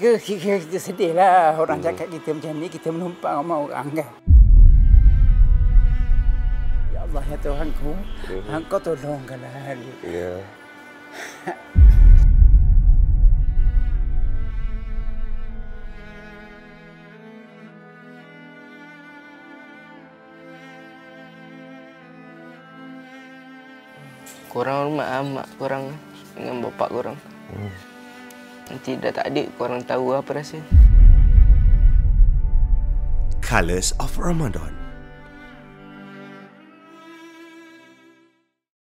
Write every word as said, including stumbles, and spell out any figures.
Kita, kita sedih lah orang hmm. cakap kita macam ni, kita menumpang sama orang kan. Ya Allah ya Tuhanku, hmm. Engkau tolongkanlah dia. Ya. Korang hormat mak korang dengan bapak korang. Hmm. Nanti dah tak ada, korang tahu apa rasa. Colours of Ramadan.